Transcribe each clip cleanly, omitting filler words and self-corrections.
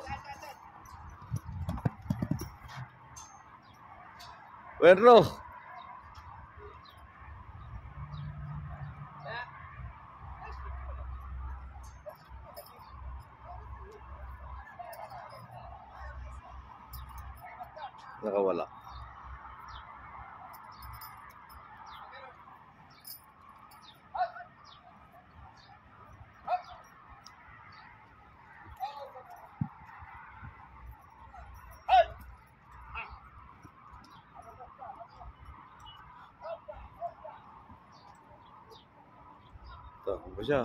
Werlo. Nakawala. Takbo ba siya?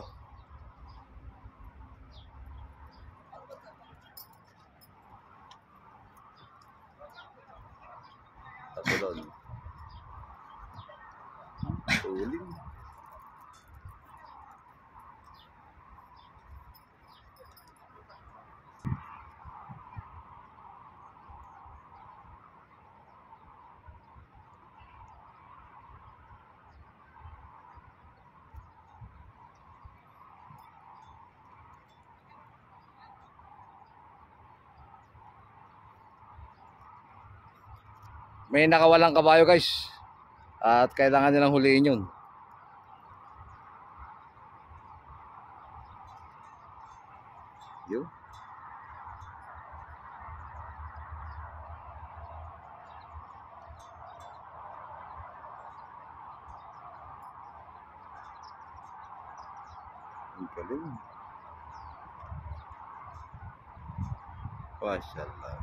Takbo doon. Uling. May nakawalang kabayo guys. At kailangan nilang huliin yun. Yun. Ang galing. Mashallah.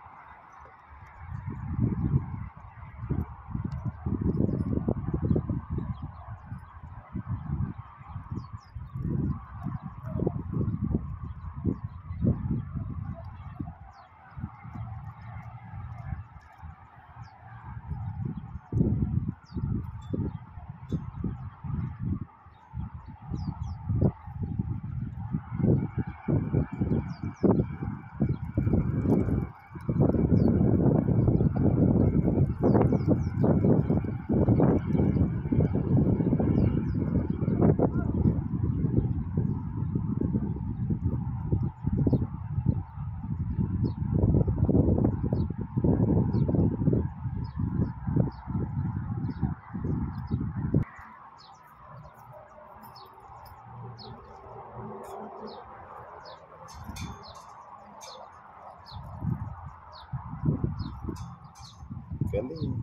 Galing.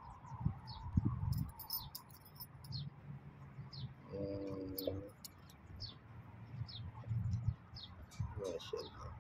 Mashallah.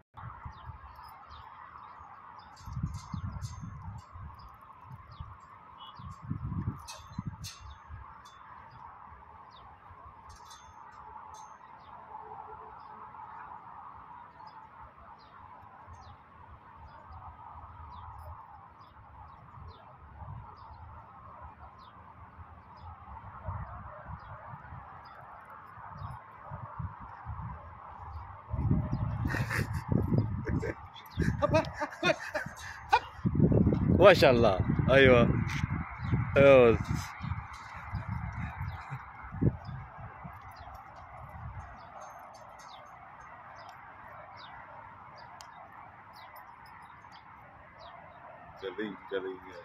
Mashallah. Aywa. Ayun. Galing, galing yan.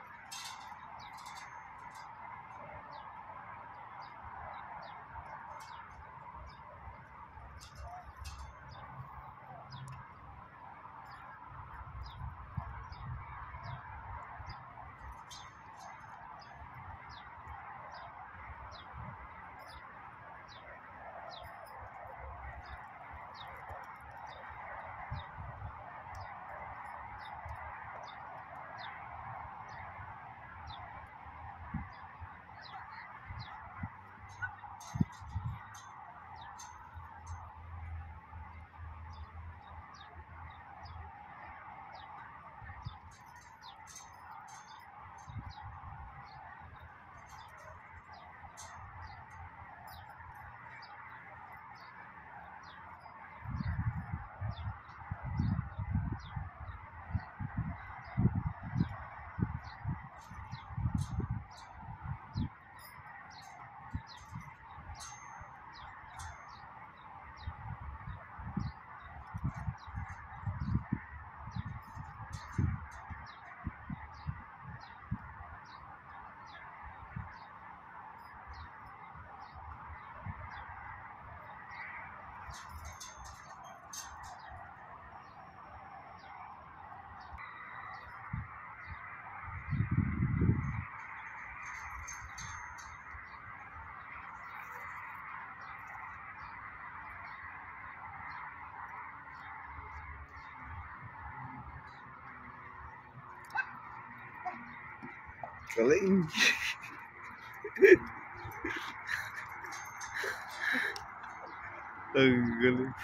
Galing. Ang galing.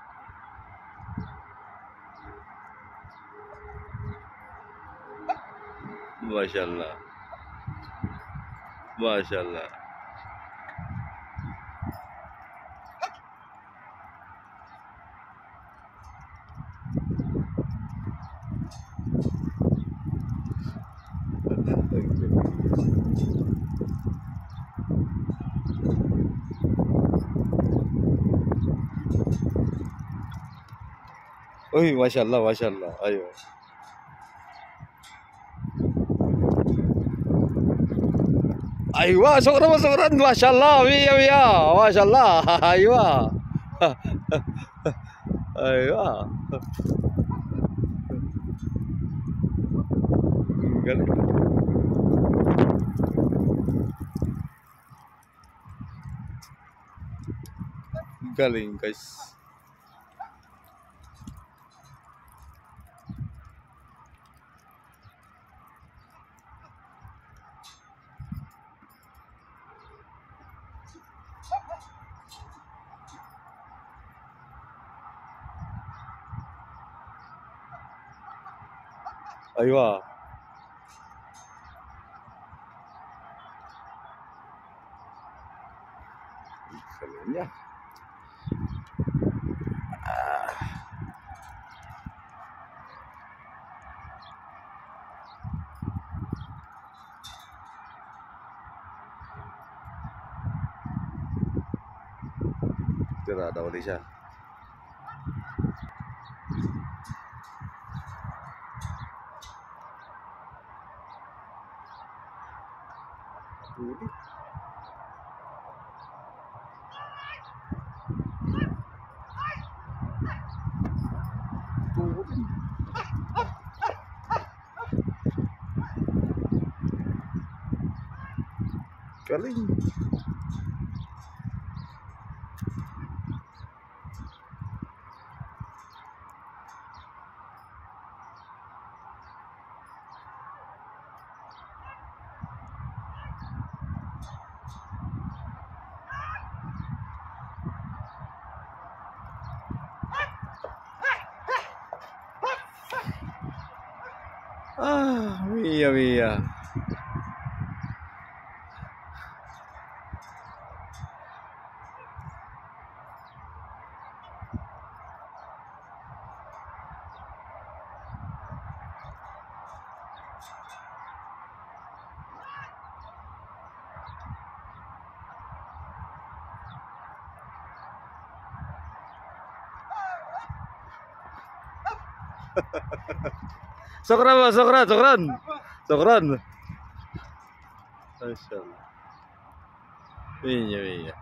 Masyaallah. Masyaallah. Uy, masyaallah, masyaallah. Ayo. Aywa, sokran, sokran. Masyaallah, wiya, wiya. Masyaallah. Aywa. Aywa. Galing. Galing, guys. Aywa. Galing niya. Tirada ulit siya. Galing. Mia, mia. Sokran, sokran, sokran. Sokran. Masyaallah. Iya, iya.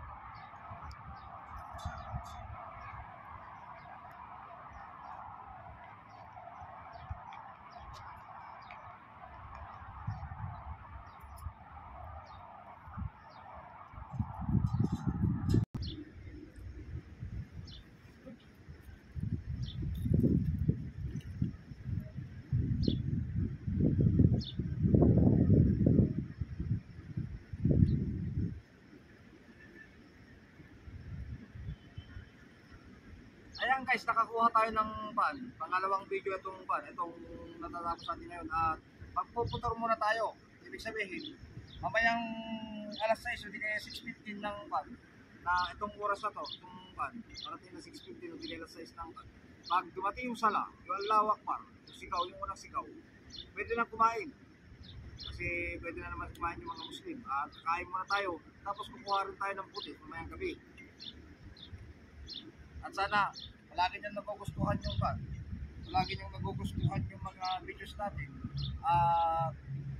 Ayan guys, nakakuha tayo ng pangalawang video itong itong natatapos natin ngayon at magpuputor muna tayo. Ibig sabihin, mamayang alas 6 o di kaya 6:15 ng na itong oras na to, itong parating na 6:15 o di kaya alas 6 ng pag dumating yung sala, yung Allahu Akbar, yung sigaw, yung unang sigaw, pwede na kumain. Kasi pwede na naman kumain yung mga Muslim at kain muna tayo, tapos kukuha rin tayo ng puti mamayang gabi. At sana palagi niyong nagugustuhan yung palagi niyong nagugustuhan yung mga videos natin. At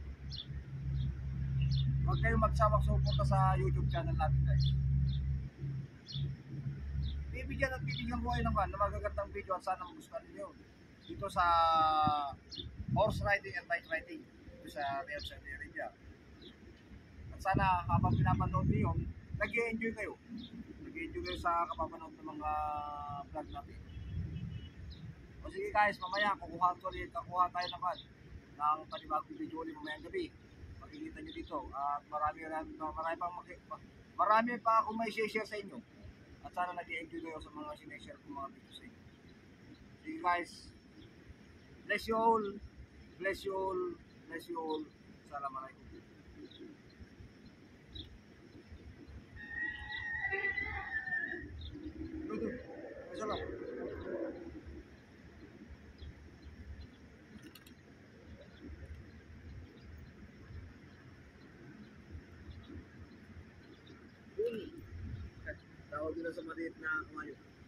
huwag kayong magsawang suporta sa YouTube channel natin guys. Bibigyan ko kayo ng magagandang video at sana magustuhan niyo dito sa horse riding and bike riding dito sa Riyadh, Saudi Arabia. At sana habang pinapanood niyo, nag-i-enjoy kayo. Nag-i-enjoy kayo sa kapapanood ng mga vlog natin. O sige guys, mamaya kukuha tayo ng panibagong video ulit mamayang gabi. makikita nyo dito. At marami pa akong may share sa inyo. At sana nag-i-enjoy kayo sa mga sineshare ko mga video sa inyo. See you guys. Bless you all. Bless you all. Bless you all. Assalamualaikum. Duduk. Assalamualaikum. Tawag nila sa maliit na kumayo.